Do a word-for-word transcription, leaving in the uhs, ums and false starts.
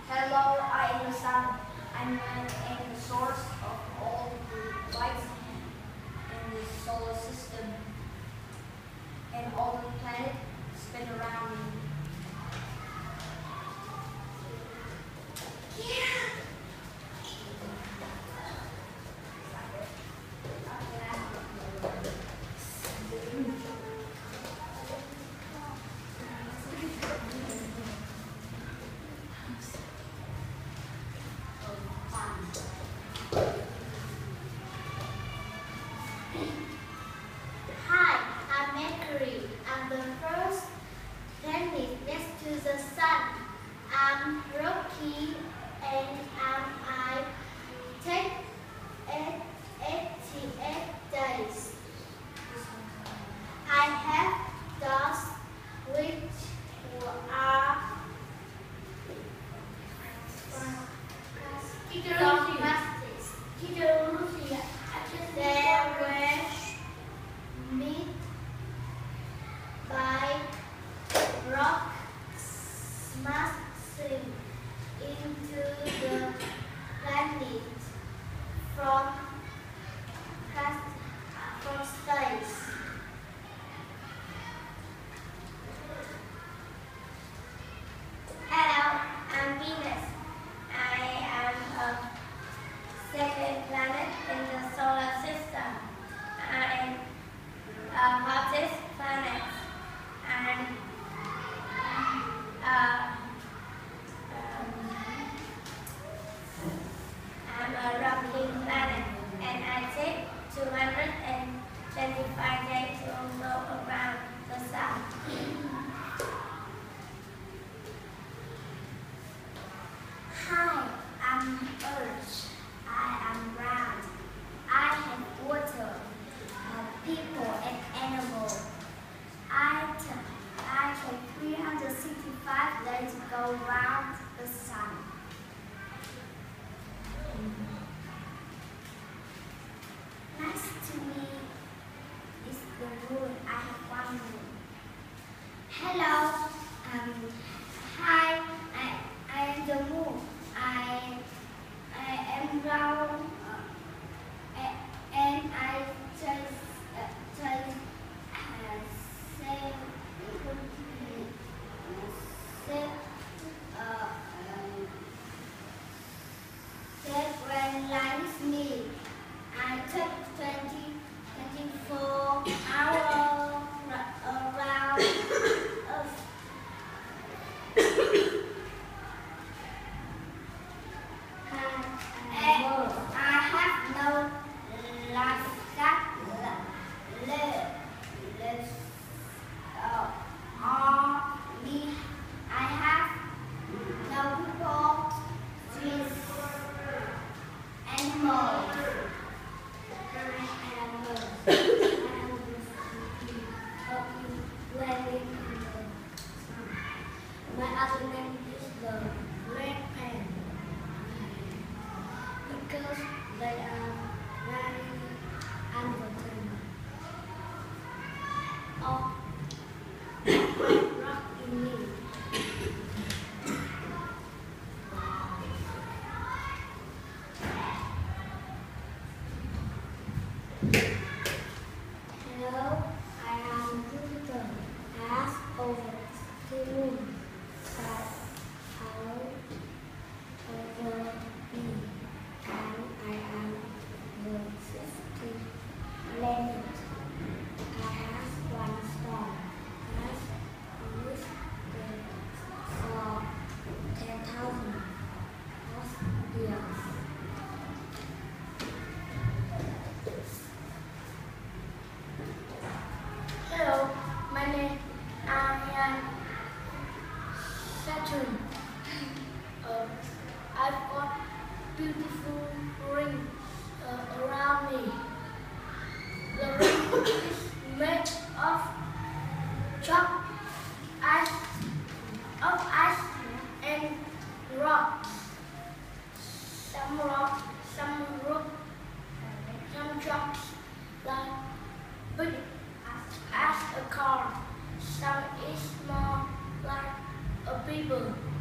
Hello, I am the sun. I'm am the source of all the lights in the solar system, and all the planets spin around me. Hi, I'm Mercury. I'm the first planet next to the sun. I'm rocky and um, I take eight, eighty-eight days. I have dust which are from plastics. They were made by rock smashing into the planet from past, from space. Hello, I'm Venus. I am a second planet in the solar system. I am the hottest planet, and uh, um, I'm a rocky planet, and I take two hundred twenty-five days to go around the sun. Hi, I'm Earth. I am round. I have water, uh, people, and animals. I t- I take three hundred sixty-five days to go round the sun. Next to me is the moon. I have one moon. Hello. Um, hi. I I am the moon. I I am round, uh, a- and I just uh, just uh, say say uh, um, seven likes me. I took twenty, twenty-four hours around Earth. And I have no last live. Lives uh, only. I have no people, trees, animals. My other name is the red pen because they are very important. Oh, rock in me. Hello, I am Jupiter. I ask over the moon, but how over me, and I am the fifth planet. I have one star. As with the for ten thousand of years. Hello, my name I am Saturn. Uh, I've got beautiful ring uh, around me. The ring is made of chalk, ice, of ice and rocks. Some rock, some rock, some chalks like big as a car. Some is more like a people.